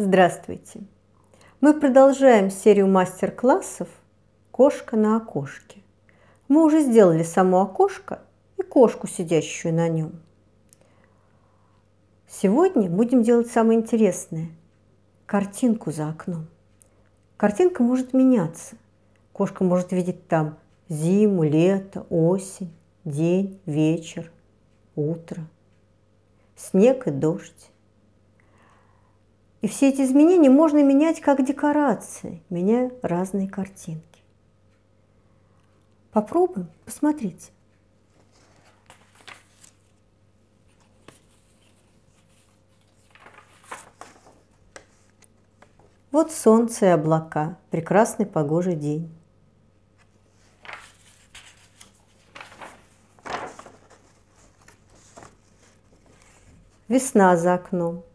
Здравствуйте! Мы продолжаем серию мастер-классов «Кошка на окошке». Мы уже сделали само окошко и кошку, сидящую на нем. Сегодня будем делать самое интересное – картинку за окном. Картинка может меняться. Кошка может видеть там зиму, лето, осень, день, вечер, утро, снег и дождь. И все эти изменения можно менять как декорации, меняя разные картинки. Попробуем, посмотрите. Вот солнце и облака, прекрасный погожий день. Весна за окном.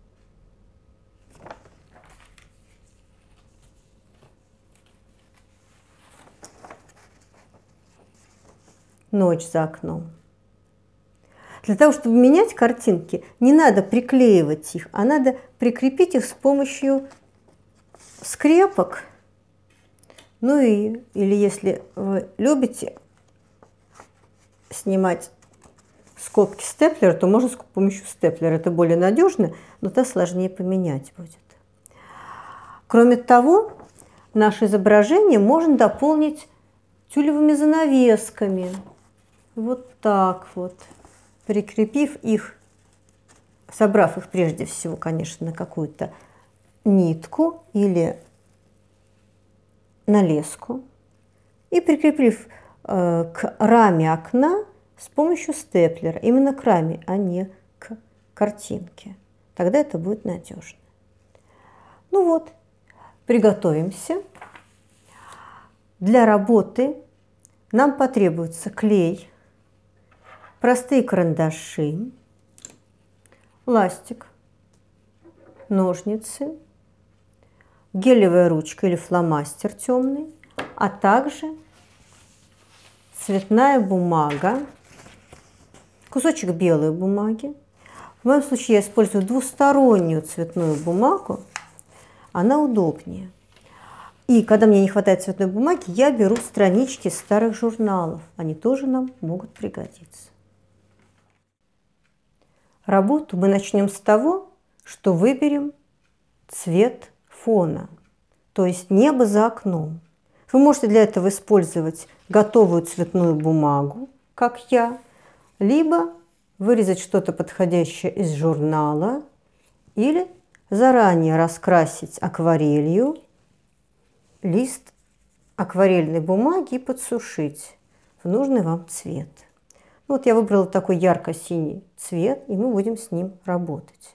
Ночь за окном. Для того, чтобы менять картинки, не надо приклеивать их, а надо прикрепить их с помощью скрепок. Ну или если вы любите снимать скобки степлера, то можно с помощью степлера. Это более надежно, но то сложнее поменять будет. Кроме того, наше изображение можно дополнить тюлевыми занавесками. Вот так вот, прикрепив их, собрав их прежде всего, конечно, на какую-то нитку или на леску, и прикрепив к раме окна с помощью степлера, именно к раме, а не к картинке. Тогда это будет надежно. Ну вот, приготовимся. Для работы нам потребуется клей, простые карандаши, ластик, ножницы, гелевая ручка или фломастер темный, а также цветная бумага, кусочек белой бумаги. В моем случае я использую двустороннюю цветную бумагу, она удобнее. И когда мне не хватает цветной бумаги, я беру странички старых журналов, они тоже нам могут пригодиться. Работу мы начнем с того, что выберем цвет фона, то есть небо за окном. Вы можете для этого использовать готовую цветную бумагу, как я, либо вырезать что-то подходящее из журнала, или заранее раскрасить акварелью лист акварельной бумаги и подсушить в нужный вам цвет. Вот я выбрала такой ярко-синий цвет, и мы будем с ним работать.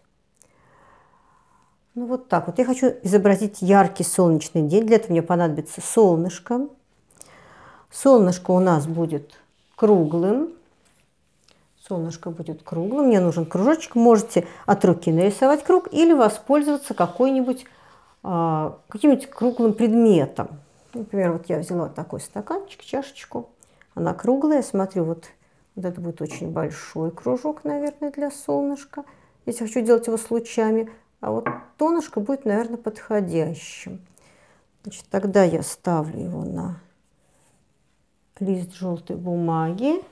Ну вот так вот. Я хочу изобразить яркий солнечный день. Для этого мне понадобится солнышко. Солнышко у нас будет круглым. Солнышко будет круглым. Мне нужен кружочек. Можете от руки нарисовать круг или воспользоваться каким-нибудь круглым предметом. Например, вот я взяла такой стаканчик, чашечку. Она круглая. Смотрю, вот это будет очень большой кружок, наверное, для солнышка. Если хочу делать его с лучами. А вот донышко будет, наверное, подходящим. Значит, тогда я ставлю его на лист желтой бумаги.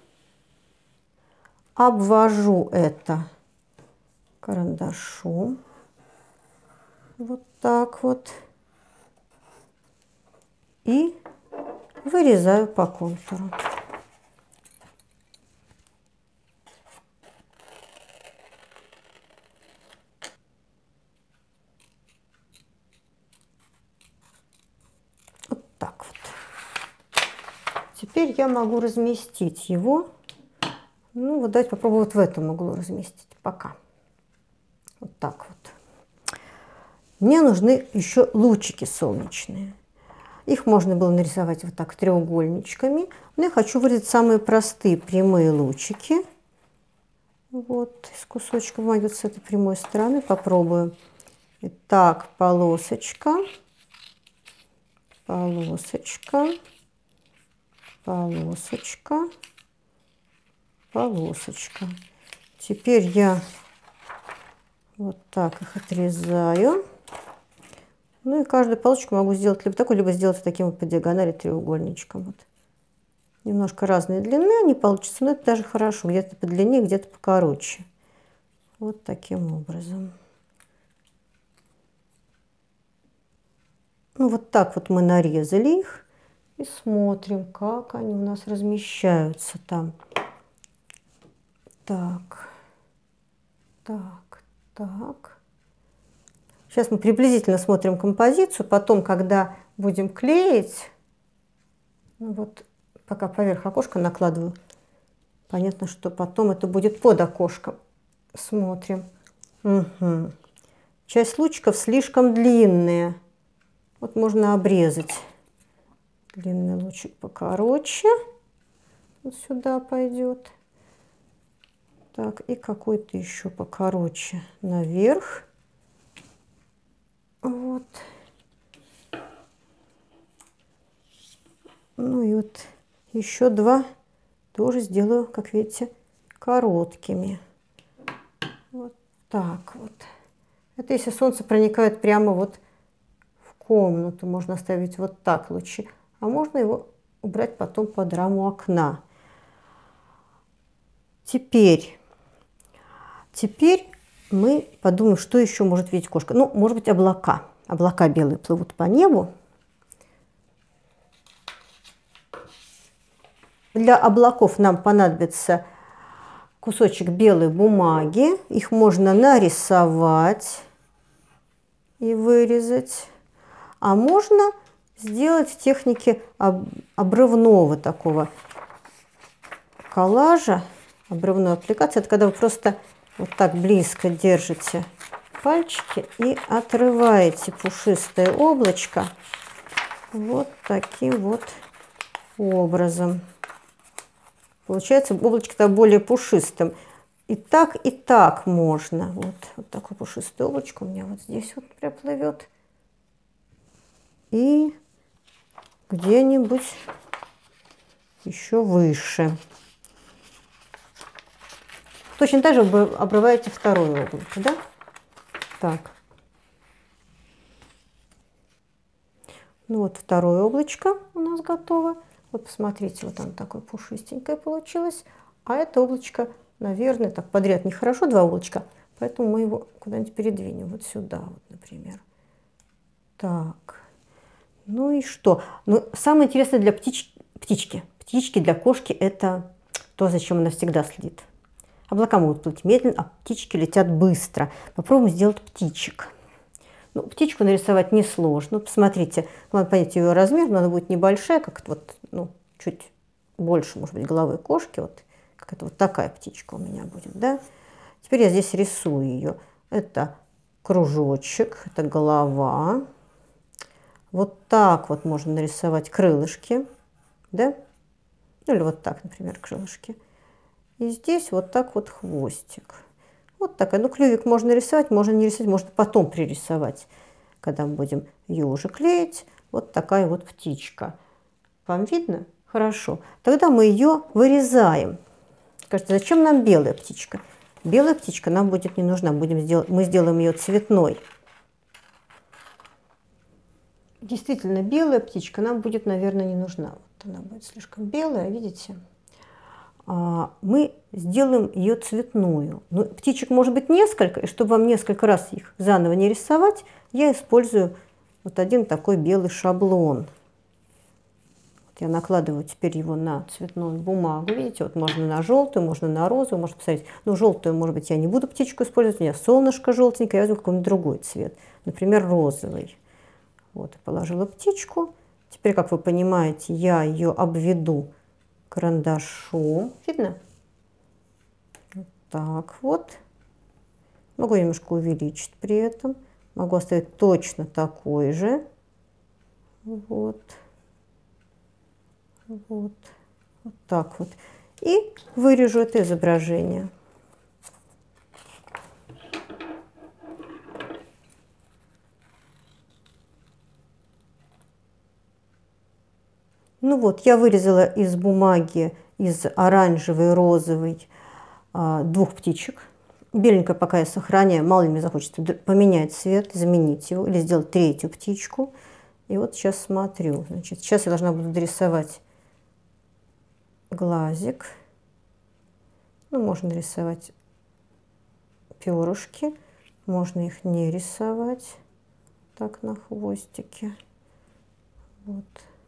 Обвожу это карандашом. Вот так вот. И вырезаю по контуру. Вот так вот. Теперь я могу разместить его. Ну, вот давайте попробую вот в этом углу разместить пока. Вот так вот. Мне нужны еще лучики солнечные. Их можно было нарисовать вот так треугольничками. Но я хочу вырезать самые простые прямые лучики. Вот из кусочка бумаги вот с этой прямой стороны. Попробую. Итак, полосочка, полосочка, полосочка, полосочка. Теперь я вот так их отрезаю. Ну и каждую палочку могу сделать либо такой, либо сделать таким вот по диагонали треугольничком. Вот. Немножко разные длины они получатся, но это даже хорошо. Где-то по длине, где-то покороче. Вот таким образом. Ну вот так вот мы нарезали их. И смотрим, как они у нас размещаются там. Так, так, так. Сейчас мы приблизительно смотрим композицию. Потом, когда будем клеить, ну вот пока поверх окошка накладываю, понятно, что потом это будет под окошком. Смотрим. Угу. Часть лучиков слишком длинные. Вот можно обрезать. Длинный лучик покороче. Вот сюда пойдет. Так, и какой-то еще покороче наверх. Вот. Ну и вот еще два тоже сделаю, как видите, короткими. Вот так вот. Это если солнце проникает прямо вот в комнату, можно оставить вот так лучи. А можно его убрать потом под раму окна. Теперь мы подумаем, что еще может видеть кошка. Ну, может быть, облака. Облака белые плывут по небу. Для облаков нам понадобится кусочек белой бумаги. Их можно нарисовать и вырезать. А можно сделать в технике обрывного такого коллажа, обрывной аппликации. Это когда вы просто вот так близко держите пальчики и отрываете пушистое облачко вот таким вот образом. Получается облачко-то более пушистым. И так можно. Вот такое пушистое облачко у меня вот здесь вот проплывет. И где-нибудь еще выше. Точно так же вы обрываете второе облако, да? Так. Ну вот второе облачко у нас готово. Вот посмотрите, вот оно такое пушистенькое получилось. А это облачко, наверное, так подряд нехорошо, два облачка. Поэтому мы его куда-нибудь передвинем. Вот сюда, вот, например. Так. Ну и что? Ну, самое интересное для птички. Птички для кошки – это то, зачем она всегда следит. Облака могут плыть медленно, а птички летят быстро. Попробуем сделать птичек. Ну, птичку нарисовать несложно. Посмотрите, надо понять ее размер, но она будет небольшая, как вот, ну, чуть больше, может быть, головы кошки. Вот, как это вот такая птичка у меня будет, да? Теперь я здесь рисую ее. Это кружочек, это голова. Вот так вот можно нарисовать крылышки, да? Ну, или вот так, например, крылышки. И здесь вот так вот хвостик. Вот такая. Ну, клювик можно рисовать, можно не рисовать, можно потом пририсовать, когда мы будем ее уже клеить. Вот такая вот птичка. Вам видно? Хорошо. Тогда мы ее вырезаем. Скажите, зачем нам белая птичка? Белая птичка нам будет не нужна. Мы сделаем ее цветной. Действительно, белая птичка нам будет, наверное, не нужна. Вот она будет слишком белая, видите? Мы сделаем ее цветную. Но птичек может быть несколько, и чтобы вам несколько раз их заново не рисовать, я использую вот один такой белый шаблон. Вот я накладываю теперь его на цветную бумагу. Видите, вот можно на желтую, можно на розовую, можно посмотреть. Ну, желтую, может быть, я не буду птичку использовать, у меня солнышко желтенькое, я возьму какой-нибудь другой цвет, например, розовый. Вот, положила птичку. Теперь, как вы понимаете, я ее обведу карандашом. Видно? Вот так вот. Могу немножко увеличить при этом. Могу оставить точно такой же. Вот. Вот. Вот так вот. И вырежу это изображение. Ну вот, я вырезала из бумаги, из оранжевой, розовой, двух птичек. Беленькое пока я сохраняю, мало ли мне захочется поменять цвет, заменить его или сделать третью птичку. И вот сейчас смотрю. Значит, сейчас я должна буду дорисовать глазик. Ну, можно рисовать перышки, можно их не рисовать. Так, на хвостике. Вот.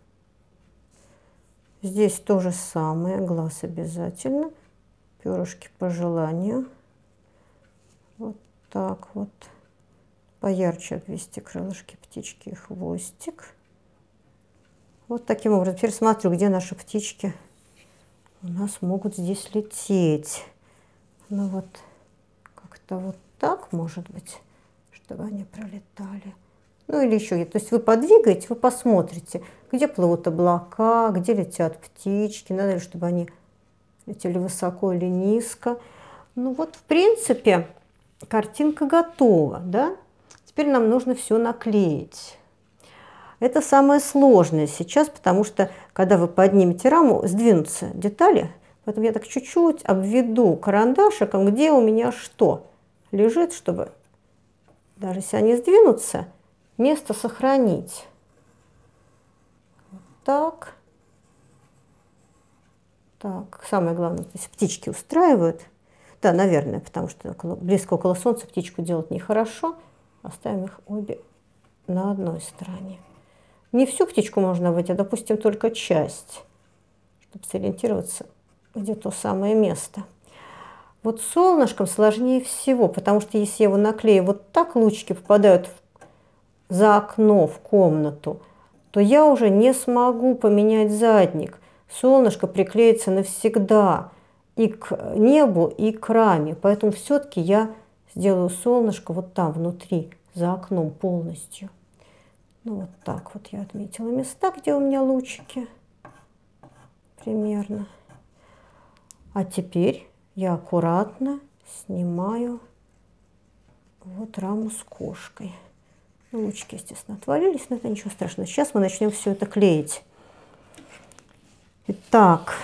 Здесь то же самое, глаз обязательно, перышки по желанию. Вот так вот. Поярче обвести крылышки птички и хвостик. Вот таким образом. Теперь смотрю, где наши птички у нас могут здесь лететь. Ну вот, как-то вот так, может быть, чтобы они пролетали. Ну или еще, то есть вы подвигаете, вы посмотрите, где плывут облака, где летят птички, надо ли, чтобы они летели высоко или низко. Ну вот, в принципе, картинка готова, да? Теперь нам нужно все наклеить. Это самое сложное сейчас, потому что, когда вы поднимете раму, сдвинутся детали. Поэтому я так чуть-чуть обведу карандашиком, где у меня что лежит, чтобы, даже если они сдвинутся, место сохранить. Вот так. Так, самое главное, то есть птички устраивают. Да, наверное, потому что близко около солнца птичку делать нехорошо. Оставим их обе на одной стороне. Не всю птичку можно выйти, а, допустим, только часть, чтобы сориентироваться, где то самое место. Вот солнышком сложнее всего, потому что если я его наклею вот так, лучики попадают за окно в комнату, то я уже не смогу поменять задник. Солнышко приклеится навсегда и к небу, и к раме. Поэтому все-таки я сделаю солнышко вот там, внутри, за окном полностью. Ну вот так вот я отметила места, где у меня лучики. Примерно. А теперь я аккуратно снимаю вот раму с кошкой. Ну, лучики, естественно, отвалились, но это ничего страшного. Сейчас мы начнем все это клеить. Итак,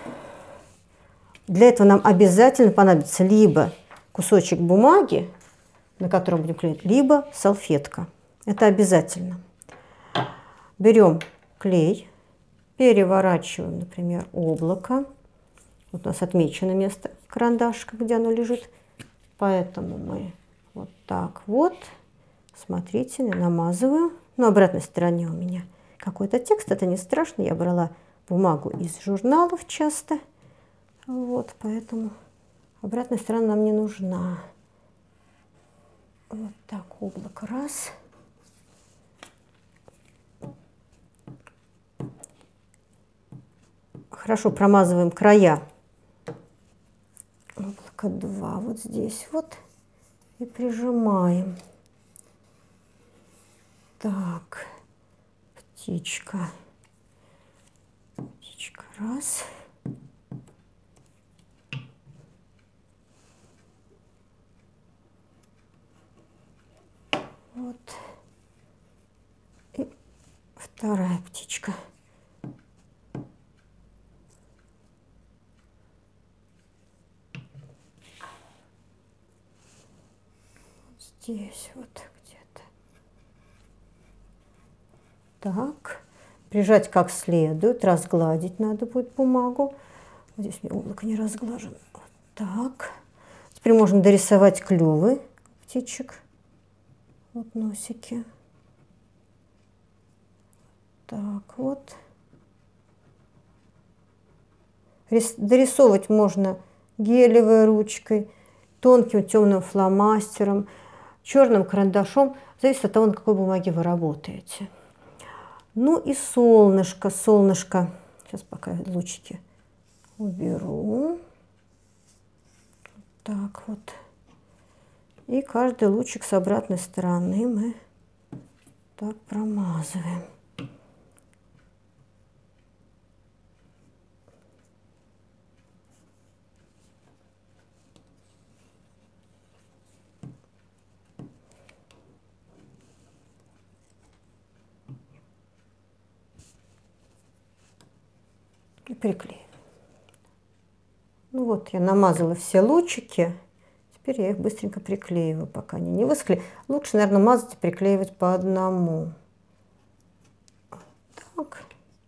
для этого нам обязательно понадобится либо кусочек бумаги, на котором будем клеить, либо салфетка. Это обязательно. Берем клей, переворачиваем, например, облако. Вот у нас отмечено место карандашика, где оно лежит. Поэтому мы вот так вот, смотрите, намазываю. На обратной стороне у меня какой-то текст, это не страшно. Я брала бумагу из журналов часто. Вот, поэтому обратная сторона нам не нужна. Вот так, облако раз. Хорошо промазываем края. Облако 2 вот здесь вот. И прижимаем. Так, птичка. Птичка раз. Вот. И вторая птичка. Здесь вот где-то. Так. Прижать как следует. Разгладить надо будет бумагу. Вот здесь мне облако не разглажено. Вот так. Теперь можно дорисовать клювы птичек. Вот носики. Так вот. Дорисовывать можно гелевой ручкой, тонким темным фломастером, черным карандашом. Зависит от того, на какой бумаге вы работаете. Ну и солнышко. Солнышко. Сейчас пока лучики уберу. Так вот. И каждый лучик с обратной стороны мы так промазываем. приклеим. Ну вот, я намазала все лучики. теперь я их быстренько приклеиваю, пока они не высохли. Лучше, наверное, мазать и приклеивать по одному. Так.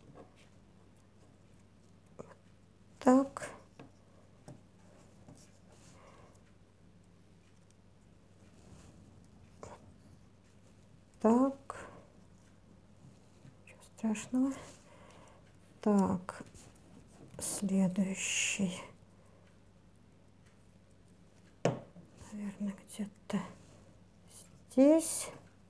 Так. Так. Ничего страшного. Так. Следующий. Наверное, где-то здесь.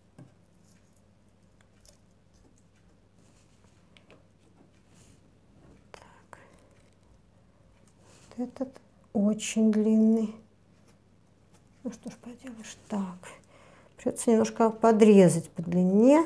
Так. Вот этот очень длинный. Ну что ж поделаешь. Так. Придется немножко подрезать по длине.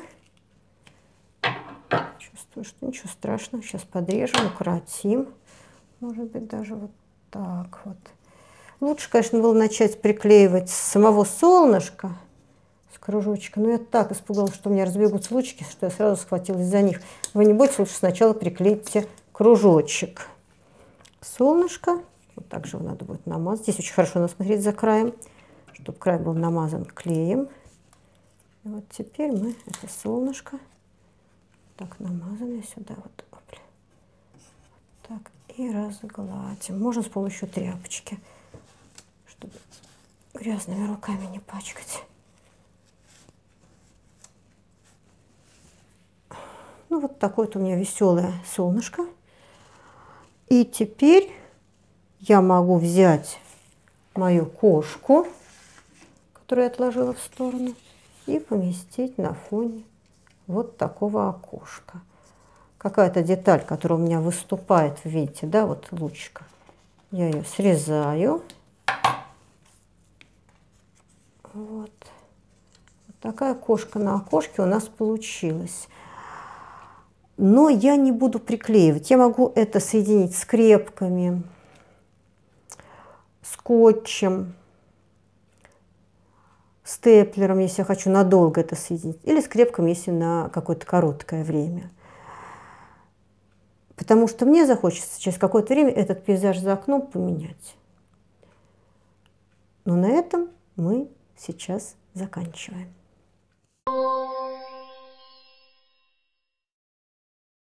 Чувствую, что ничего страшного. Сейчас подрежем, укоротим. Может быть, даже вот так вот. Лучше, конечно, было начать приклеивать с самого солнышка, с кружочка. Но я так испугалась, что у меня разбегутся лучики, что я сразу схватилась за них. Вы не бойтесь, лучше сначала приклейте кружочек. Солнышко. Вот так же его надо будет намазать. Здесь очень хорошо надо смотреть за краем, чтобы край был намазан клеем. И вот теперь мы это солнышко так намазанное сюда вот, опля, так и разгладим. Можно с помощью тряпочки, чтобы грязными руками не пачкать. Ну вот такое вот у меня веселое солнышко. И теперь я могу взять мою кошку, которую я отложила в сторону, и поместить на фоне вот такого окошка. Какая-то деталь, которая у меня выступает, видите, да, вот лучика. Я ее срезаю. Вот. Вот такая кошка на окошке у нас получилась. Но я не буду приклеивать. Я могу это соединить скрепками, скотчем, степлером, если я хочу надолго это соединить, или скрепками, если на какое-то короткое время. Потому что мне захочется через какое-то время этот пейзаж за окном поменять. Но на этом мы сейчас заканчиваем.